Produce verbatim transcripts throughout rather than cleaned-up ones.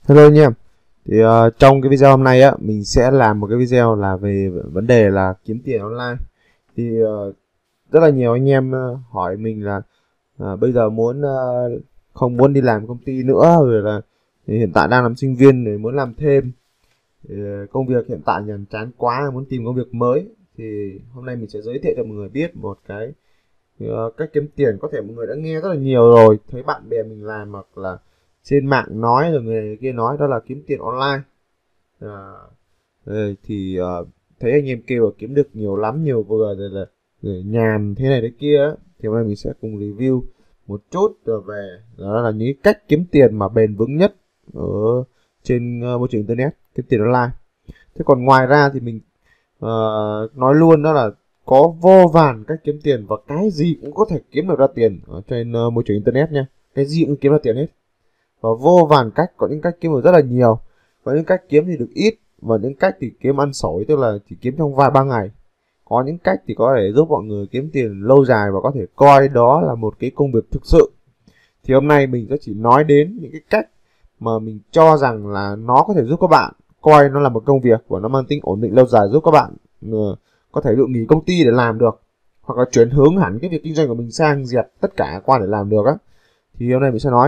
Hello anh em. Thì uh, trong cái video hôm nay á, mình sẽ làm một cái video là về vấn đề là kiếm tiền online. Thì uh, rất là nhiều anh em uh, hỏi mình là uh, bây giờ muốn uh, không muốn đi làm công ty nữa, rồi là hiện tại đang làm sinh viên để muốn làm thêm. Thì, uh, công việc hiện tại nhàm chán quá, muốn tìm công việc mới. Thì hôm nay mình sẽ giới thiệu cho mọi người biết một cái uh, cách kiếm tiền. Có thể mọi người đã nghe rất là nhiều rồi, thấy bạn bè mình làm hoặc là trên mạng nói, rồi người kia nói, đó là kiếm tiền online. à, thì uh, thấy anh em kêu là kiếm được nhiều lắm, nhiều vừa, rồi là rồi nhàn thế này thế kia. Thì hôm nay mình sẽ cùng review một chút rồi về đó là những cách kiếm tiền mà bền vững nhất ở trên uh, môi trường internet, kiếm tiền online. Thế còn ngoài ra thì mình uh, nói luôn, đó là có vô vàn cách kiếm tiền và cái gì cũng có thể kiếm được ra tiền ở trên uh, môi trường internet nha. Cái gì cũng kiếm ra tiền hết, và vô vàn cách. Có những cách kiếm được rất là nhiều, có những cách kiếm thì được ít, và những cách thì kiếm ăn xổi, tức là chỉ kiếm trong vài ba ngày. Có những cách thì có thể giúp mọi người kiếm tiền lâu dài và có thể coi đó là một cái công việc thực sự. Thì hôm nay mình sẽ chỉ nói đến những cái cách mà mình cho rằng là nó có thể giúp các bạn coi nó là một công việc và nó mang tính ổn định lâu dài, giúp các bạn uh, có thể được nghỉ công ty để làm được, hoặc là chuyển hướng hẳn cái việc kinh doanh của mình sang dẹp tất cả qua để làm được á. Thì hôm nay mình sẽ nói.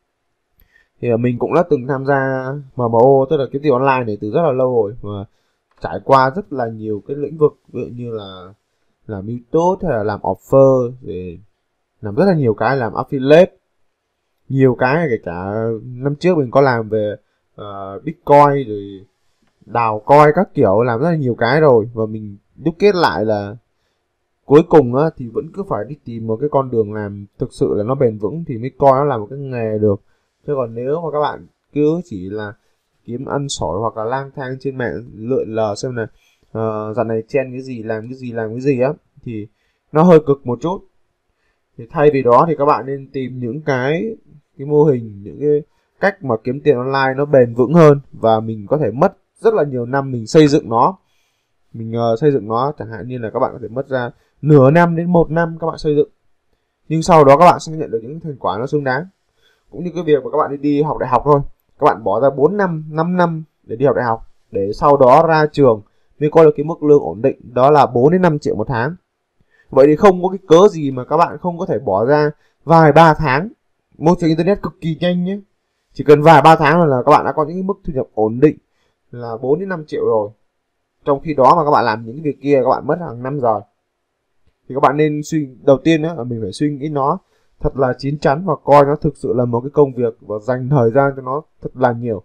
Thì mình cũng đã từng tham gia em em o, tức là kiếm tiền online này, từ rất là lâu rồi, và trải qua rất là nhiều cái lĩnh vực, ví dụ như là làm YouTube hay là làm offer, để làm rất là nhiều cái, làm affiliate, nhiều cái. Kể cả năm trước mình có làm về uh, Bitcoin, rồi đào coin các kiểu, làm rất là nhiều cái rồi. Và mình đúc kết lại là cuối cùng á, thì vẫn cứ phải đi tìm một cái con đường làm thực sự là nó bền vững thì mới coi nó là một cái nghề được. Chứ còn nếu mà các bạn cứ chỉ là kiếm ăn sỏi hoặc là lang thang trên mạng lượn lờ xem là uh, dạo này trend cái gì, làm cái gì làm cái gì á, thì nó hơi cực một chút. Thì thay vì đó thì các bạn nên tìm những cái cái mô hình, những cái cách mà kiếm tiền online nó bền vững hơn, và mình có thể mất rất là nhiều năm mình xây dựng nó. Mình uh, xây dựng nó chẳng hạn như là các bạn có thể mất ra nửa năm đến một năm các bạn xây dựng, nhưng sau đó các bạn sẽ nhận được những thành quả nó xứng đáng. Cũng như cái việc mà các bạn đi, đi học đại học thôi, các bạn bỏ ra bốn năm, năm năm để đi học đại học, để sau đó ra trường mới có được cái mức lương ổn định, đó là bốn đến năm triệu một tháng. Vậy thì không có cái cớ gì mà các bạn không có thể bỏ ra vài ba tháng. Môi trường internet cực kỳ nhanh nhé, chỉ cần vài ba tháng là các bạn đã có những cái mức thu nhập ổn định là bốn đến năm triệu rồi. Trong khi đó mà các bạn làm những cái việc kia các bạn mất hàng năm rồi. Thì các bạn nên suy đầu tiên á, mình phải suy nghĩ nó thật là chín chắn và coi nó thực sự là một cái công việc, và dành thời gian cho nó thật là nhiều.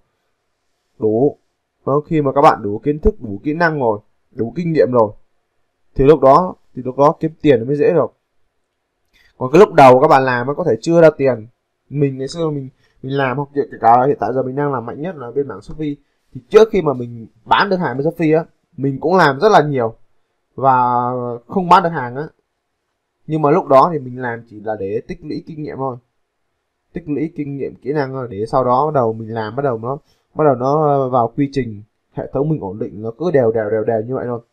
Đủ. Đó, khi mà các bạn đủ kiến thức, đủ kỹ năng rồi, đủ kinh nghiệm rồi, thì lúc đó thì lúc đó kiếm tiền nó mới dễ được. Còn cái lúc đầu các bạn làm nó có thể chưa ra tiền. Mình ngày xưa mình mình làm, hoặc kể cả hiện tại giờ mình đang làm mạnh nhất là bên mảng Shopee. Thì trước khi mà mình bán được hàng bên Shopee á, mình cũng làm rất là nhiều và không bán được hàng á. Nhưng mà lúc đó thì mình làm chỉ là để tích lũy kinh nghiệm thôi, tích lũy kinh nghiệm, kỹ năng thôi, để sau đó bắt đầu mình làm, bắt đầu nó bắt đầu nó vào quy trình, hệ thống mình ổn định, nó cứ đều đều đều đều như vậy thôi.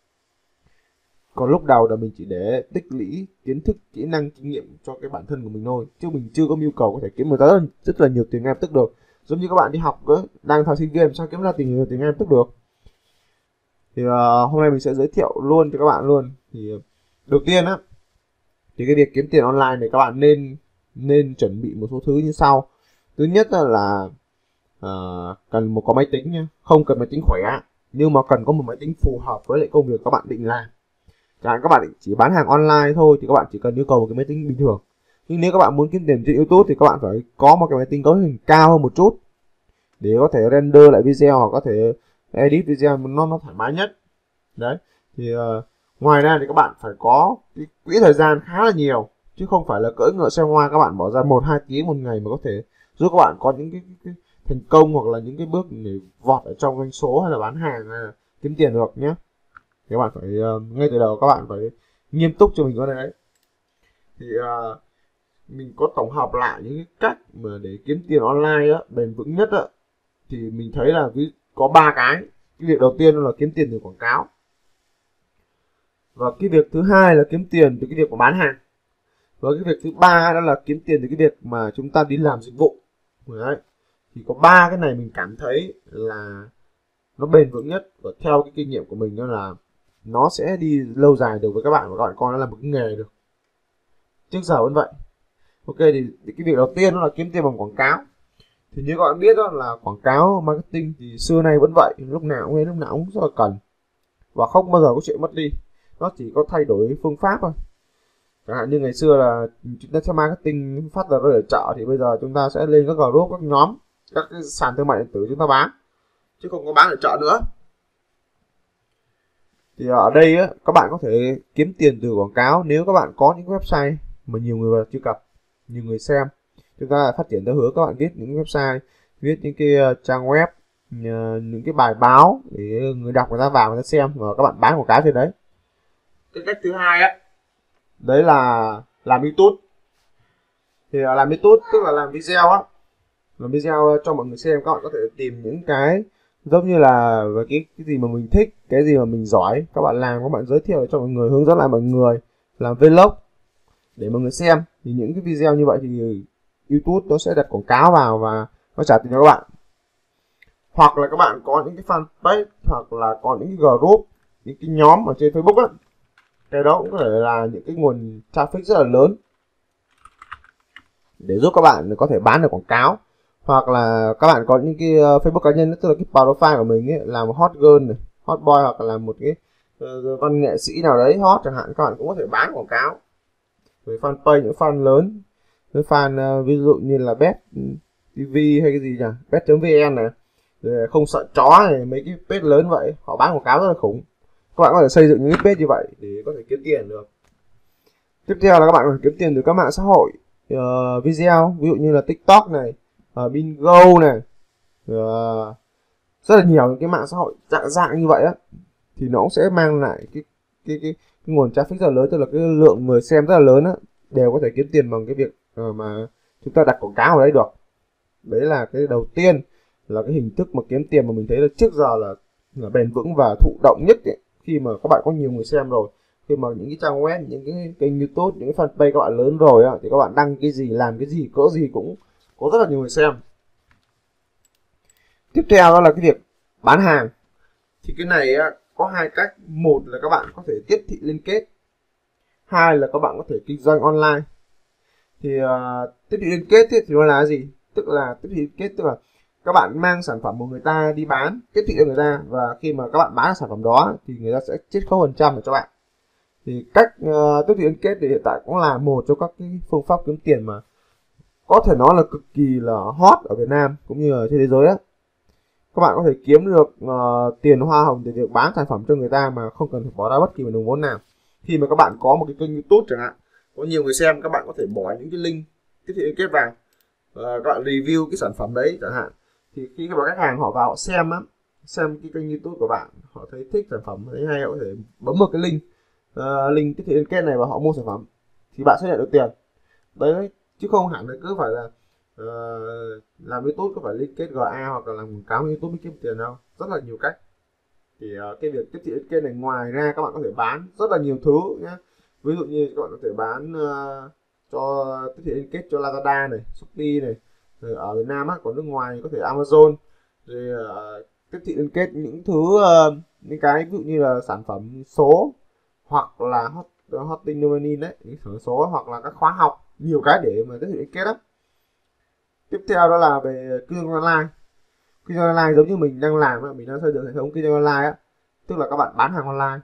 Còn lúc đầu là mình chỉ để tích lũy kiến thức, kỹ năng, kinh nghiệm cho cái bản thân của mình thôi, chứ mình chưa có nhu cầu có thể kiếm được rất là, rất là nhiều tiền ngay lập tức được. Giống như các bạn đi học cơ, đang thời sinh viên làm sao kiếm ra tiền tiền ngay lập tức được. Thì uh, hôm nay mình sẽ giới thiệu luôn cho các bạn luôn. Thì uh, đầu tiên á, thì cái việc kiếm tiền online này các bạn nên nên chuẩn bị một số thứ như sau. Thứ nhất là uh, cần một có máy tính nha, không cần máy tính khỏe, nhưng mà cần có một máy tính phù hợp với lại công việc các bạn định làm. Chẳng hạn các bạn chỉ bán hàng online thôi thì các bạn chỉ cần yêu cầu một cái máy tính bình thường. Nhưng nếu các bạn muốn kiếm tiền trên YouTube thì các bạn phải có một cái máy tính cấu hình cao hơn một chút, để có thể render lại video hoặc có thể edit video nó nó thoải mái nhất. Đấy. Thì uh, ngoài ra thì các bạn phải có cái quỹ thời gian khá là nhiều, chứ không phải là cưỡi ngựa xe hoa các bạn bỏ ra một hai tiếng một ngày mà có thể giúp các bạn có những cái, cái, cái thành công, hoặc là những cái bước để vọt ở trong doanh số, hay là bán hàng, hay là kiếm tiền được nhé. Thì các bạn phải uh, ngay từ đầu các bạn phải nghiêm túc cho mình cái đấy. Thì uh, mình có tổng hợp lại những cái cách mà để kiếm tiền online á, bền vững nhất á, thì mình thấy là có ba cái. Cái việc đầu tiên là kiếm tiền từ quảng cáo, và cái việc thứ hai là kiếm tiền từ cái việc của bán hàng, và cái việc thứ ba đó là kiếm tiền từ cái việc mà chúng ta đi làm dịch vụ. Đấy. thì có ba cái này mình cảm thấy là nó bền vững nhất, và theo cái kinh nghiệm của mình đó là nó sẽ đi lâu dài được với các bạn, và các bạn coi nó là một cái nghề được trước giờ vẫn vậy. Ok, thì, thì cái việc đầu tiên đó là kiếm tiền bằng quảng cáo. Thì như các bạn biết đó là quảng cáo marketing thì xưa nay vẫn vậy, lúc nào cũng lúc nào cũng rất là cần và không bao giờ có chuyện mất đi, nó chỉ có thay đổi phương pháp thôi. Chẳng hạn như ngày xưa là chúng ta sẽ marketing phát ra ở chợ, thì bây giờ chúng ta sẽ lên các group, các nhóm, các cái sàn thương mại điện tử chúng ta bán, chứ không có bán ở chợ nữa. Thì ở đây á, các bạn có thể kiếm tiền từ quảng cáo nếu các bạn có những website mà nhiều người truy cập, nhiều người xem. Chúng ta phát triển theo hướng các bạn viết những website, viết những cái trang web, những cái bài báo để người đọc người ta vào người ta xem, và các bạn bán quảng cáo trên đấy. Cái cách thứ hai á, đấy là làm YouTube. Thì làm YouTube tức là làm video á, làm video cho mọi người xem. Các bạn có thể tìm những cái giống như là về cái cái gì mà mình thích, cái gì mà mình giỏi, các bạn làm, các bạn giới thiệu cho mọi người, hướng dẫn lại mọi người, làm vlog để mọi người xem. Thì những cái video như vậy thì YouTube nó sẽ đặt quảng cáo vào và nó trả tiền cho các bạn. Hoặc là các bạn có những cái fanpage, hoặc là có những cái group, những cái nhóm ở trên Facebook á, cái đó cũng có thể là những cái nguồn traffic rất là lớn để giúp các bạn có thể bán được quảng cáo. Hoặc là các bạn có những cái Facebook cá nhân, tức là cái profile của mình ấy, làm hot girl này, hot boy, hoặc là làm một cái uh, văn nghệ sĩ nào đấy hot chẳng hạn, các bạn cũng có thể bán quảng cáo với fanpage, những fan lớn, với fan uh, ví dụ như là bet tê vê hay cái gì nhỉ, bet chấm vn này, rồi không sợ chó này, mấy cái page lớn vậy họ bán quảng cáo rất là khủng. Các bạn có thể xây dựng những cái page như vậy để có thể kiếm tiền được. Tiếp theo là các bạn có thể kiếm tiền từ các mạng xã hội uh, video, ví dụ như là TikTok này, uh, Bingo này, uh, rất là nhiều những cái mạng xã hội dạng dạng như vậy á, thì nó cũng sẽ mang lại cái cái cái, cái nguồn traffic rất là lớn, tức là cái lượng người xem rất là lớn á, đều có thể kiếm tiền bằng cái việc uh, mà chúng ta đặt quảng cáo ở đấy được. Đấy là cái đầu tiên, là cái hình thức mà kiếm tiền mà mình thấy là trước giờ là, là bền vững và thụ động nhất ấy. Khi mà các bạn có nhiều người xem rồi, khi mà những cái trang web, những cái kênh YouTube, những cái fanpage các bạn lớn rồi á, thì các bạn đăng cái gì, làm cái gì, cỡ gì cũng có rất là nhiều người xem. Tiếp theo đó là cái việc bán hàng. Thì cái này á, có hai cách. Một là các bạn có thể tiếp thị liên kết, hai là các bạn có thể kinh doanh online. Thì uh, tiếp thị liên kết thì nó là gì? Tức là tiếp thị liên kết tức là các bạn mang sản phẩm của người ta đi bán, tiếp thị cho người ta, và khi mà các bạn bán sản phẩm đó thì người ta sẽ chiết khấu phần trăm cho bạn. Thì cách uh, tiếp thị liên kết thì hiện tại cũng là một trong các cái phương pháp kiếm tiền mà có thể nói là cực kỳ là hot ở Việt Nam cũng như ở trên thế giới á. Các bạn có thể kiếm được uh, tiền hoa hồng từ việc bán sản phẩm cho người ta mà không cần phải bỏ ra bất kỳ một đồng vốn nào. Khi mà các bạn có một cái kênh YouTube chẳng hạn, có nhiều người xem, các bạn có thể bỏ những cái link tiếp thị liên kết vào, uh, các bạn review cái sản phẩm đấy chẳng hạn. Thì khi các bạn khách hàng họ vào họ xem á, xem cái kênh YouTube của bạn, họ thấy thích sản phẩm, thấy hay, họ có thể bấm một cái link uh, link tiếp thị liên kết này và họ mua sản phẩm, thì bạn sẽ nhận được tiền đấy. Chứ không hẳn là cứ phải là uh, làm YouTube có phải liên kết giê a hoặc là làm quảng cáo YouTube mới kiếm tiền đâu. Rất là nhiều cách. Thì uh, cái việc tiếp thị liên kết này, ngoài ra các bạn có thể bán rất là nhiều thứ nhé. Ví dụ như các bạn có thể bán uh, cho tiếp thị liên kết cho Lazada này, Shopee này, rồi ở Việt Nam á, còn nước ngoài có thể Amazon, rồi uh, tiếp thị liên kết những thứ uh, những cái ví dụ như là sản phẩm số, hoặc là hot, hosting domain đấy, những sản phẩm số, hoặc là các khóa học, nhiều cái để mà tiếp thị liên kết đó. Tiếp theo đó là về kinh doanh online. Kinh doanh online giống như mình đang làm, mình đang xây dựng hệ thống kinh doanh online á, tức là các bạn bán hàng online.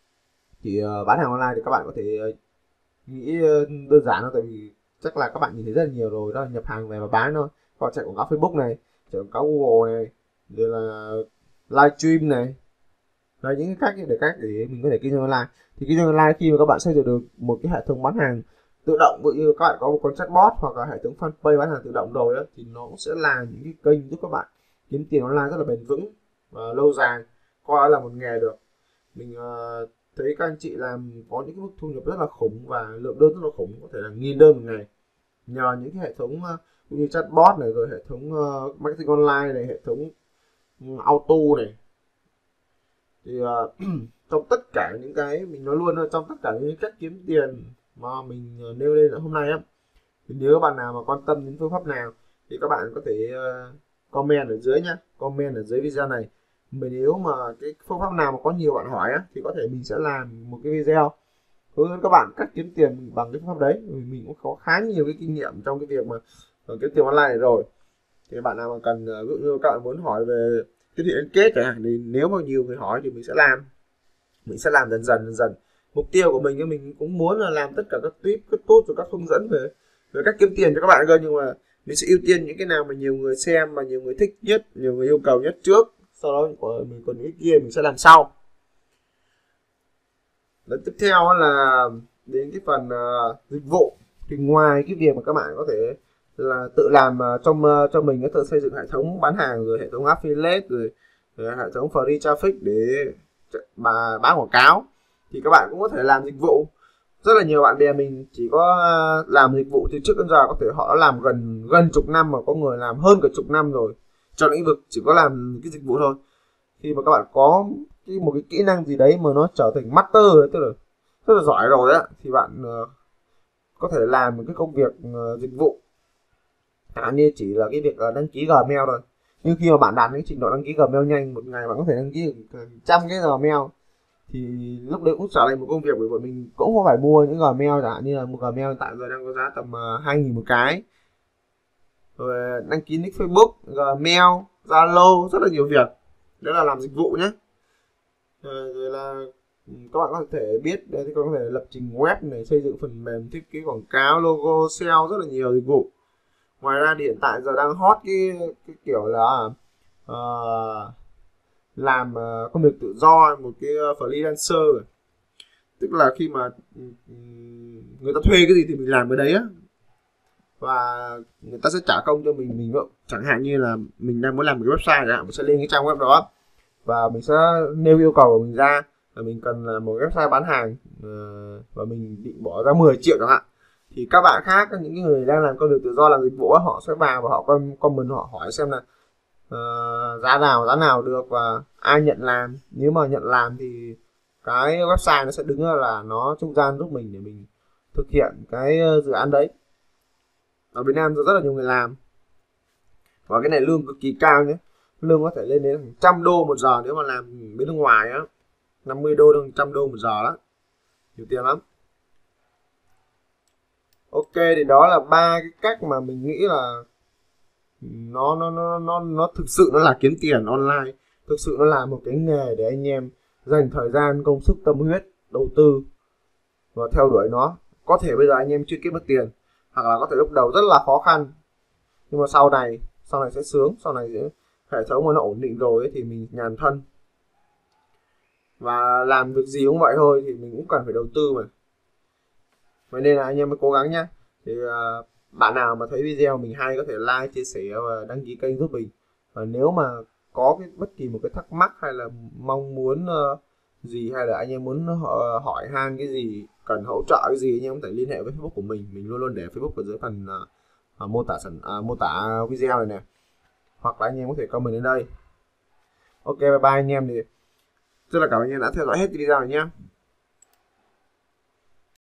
Thì uh, bán hàng online thì các bạn có thể uh, nghĩ uh, đơn giản thôi, tại vì chắc là các bạn nhìn thấy rất là nhiều rồi, đó là nhập hàng về và bán thôi. Còn chạy quảng cáo Facebook này, chạy quảng cáo Google này, rồi là livestream này, là những cái cách để cách để mình có thể kinh doanh online. Thì kinh doanh online khi mà các bạn xây dựng được một cái hệ thống bán hàng tự động, ví dụ như các bạn có một con chatbot hoặc là hệ thống fanpage bán hàng tự động rồi đó, thì nó sẽ là những cái kênh giúp các bạn kiếm tiền online rất là bền vững và lâu dài, coi là một nghề được. Mình uh, thấy các anh chị làm có những cái mức thu nhập rất là khủng và lượng đơn rất là khủng, có thể là nghìn đơn một ngày, nhờ những cái hệ thống uh, như chatbot này, rồi hệ thống uh, marketing online này, hệ thống um, auto này. Thì uh, trong tất cả những cái mình nói luôn, trong tất cả những cách kiếm tiền mà mình nêu lên hôm nay á, thì nếu các bạn nào mà quan tâm đến phương pháp nào thì các bạn có thể uh, comment ở dưới nhá, comment ở dưới video này. Mình nếu mà cái phương pháp nào mà có nhiều bạn hỏi á, thì có thể mình sẽ làm một cái video hướng dẫn các bạn cách kiếm tiền bằng cái phương pháp đấy. Mình cũng có khá nhiều cái kinh nghiệm trong cái việc mà kiếm tiền online này rồi. Thì bạn nào mà cần, ví dụ như các bạn muốn hỏi về tiếp thị liên kết chẳng hạn, thì nếu mà nhiều người hỏi thì mình sẽ làm mình sẽ làm dần dần dần dần. Mục tiêu của mình thì mình cũng muốn là làm tất cả các tip, các tốt rồi các hướng dẫn về về cách kiếm tiền cho các bạn cơ, nhưng mà mình sẽ ưu tiên những cái nào mà nhiều người xem và nhiều người thích nhất, nhiều người yêu cầu nhất trước, sau đó mình còn những cái kia mình sẽ làm sau. Lần tiếp theo là đến cái phần uh, dịch vụ. Thì ngoài cái việc mà các bạn có thể là tự làm uh, trong uh, cho mình, có thể xây dựng hệ thống bán hàng, rồi hệ thống affiliate, rồi, rồi hệ thống free traffic để mà bán quảng cáo, thì các bạn cũng có thể làm dịch vụ. Rất là nhiều bạn bè mình chỉ có làm dịch vụ từ trước đến giờ, có thể họ đã làm gần gần chục năm, mà có người làm hơn cả chục năm rồi trong lĩnh vực chỉ có làm cái dịch vụ thôi. Khi mà các bạn có cái, một cái kỹ năng gì đấy mà nó trở thành master, tức là rất là giỏi rồi á, thì bạn uh, có thể làm một cái công việc uh, dịch vụ, chẳng như chỉ là cái việc uh, đăng ký Gmail thôi. Nhưng khi mà bạn đạt cái trình độ đăng ký Gmail nhanh, một ngày bạn có thể đăng ký trăm cái Gmail, thì lúc đấy cũng trở thành một công việc, bởi vì mình cũng không phải mua những Gmail, chẳng hạn như là một Gmail hiện tại giờ đang có giá tầm uh, hai nghìn một cái, rồi đăng ký nick Facebook, Gmail, Zalo, rất là nhiều việc. Đó là làm dịch vụ nhé. Rồi, rồi là các bạn có thể biết, thì các bạn có thể lập trình web này, xây dựng phần mềm, thiết kế quảng cáo, logo, ét e o, rất là nhiều dịch vụ. Ngoài ra thì hiện tại giờ đang hot cái, cái kiểu là uh, làm uh, công việc tự do, một cái freelancer, tức là khi mà um, người ta thuê cái gì thì mình làm cái đấy á, và người ta sẽ trả công cho mình. Mình chẳng hạn như là mình đang muốn làm một cái website chẳng hạn, mình sẽ lên cái trang web đó và mình sẽ nêu yêu cầu của mình ra là mình cần là một website bán hàng, và mình định bỏ ra mười triệu chẳng hạn. Thì các bạn khác, những người đang làm công việc tự do, làm dịch vụ, họ sẽ vào và họ comment, họ hỏi xem là uh, giá nào giá nào được và ai nhận làm. Nếu mà nhận làm thì cái website nó sẽ đứng là nó trung gian giúp mình để mình thực hiện cái dự án đấy. Ở Việt Nam rất là nhiều người làm, và cái này lương cực kỳ cao nhé, lương có thể lên đến hàng trăm đô một giờ nếu mà làm bên nước ngoài á, năm mươi đô đến trăm đô một giờ đó, nhiều tiền lắm. Ok, thì đó là ba cái cách mà mình nghĩ là nó nó nó nó nó thực sự nó là kiếm tiền online, thực sự nó là một cái nghề để anh em dành thời gian, công sức, tâm huyết, đầu tư và theo đuổi nó. Có thể bây giờ anh em chưa kiếm được tiền, hoặc là có thể lúc đầu rất là khó khăn, nhưng mà sau này sau này sẽ sướng, sau này sẽ hệ thống mà nó ổn định rồi ấy, thì mình nhàn thân. Và làm việc gì cũng vậy thôi, thì mình cũng cần phải đầu tư mà. Vậy nên là anh em mới cố gắng nhá. Thì uh, bạn nào mà thấy video mình hay có thể like, chia sẻ và đăng ký kênh giúp mình. Và nếu mà có cái bất kỳ một cái thắc mắc hay là mong muốn uh, gì, hay là anh em muốn uh, hỏi han cái gì, cần hỗ trợ cái gì, anh em có thể liên hệ với Facebook của mình. Mình luôn luôn để Facebook ở dưới phần uh, uh, mô tả sản uh, mô tả video này nè, hoặc là anh em có thể comment đến đây. Ok, bye bye anh em. Thì rất là cảm ơn anh em đã theo dõi hết video này nhé.